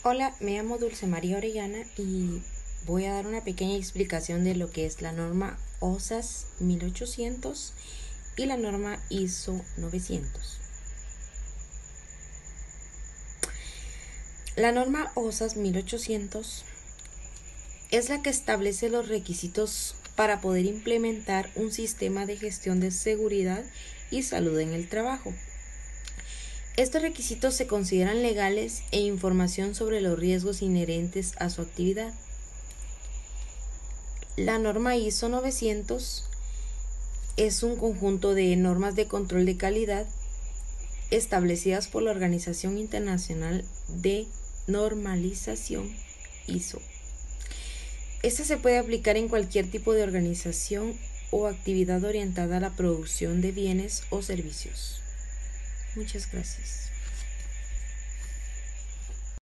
Hola, me llamo Dulce María Orellana y voy a dar una pequeña explicación de lo que es la norma OSAS 1800 y la norma ISO 900. La norma OSAS 1800 es la que establece los requisitos para poder implementar un sistema de gestión de seguridad y salud en el trabajo. Estos requisitos se consideran legales e información sobre los riesgos inherentes a su actividad. La norma ISO 900 es un conjunto de normas de control de calidad establecidas por la Organización Internacional de Normalización ISO. Esta se puede aplicar en cualquier tipo de organización o actividad orientada a la producción de bienes o servicios. Muchas gracias.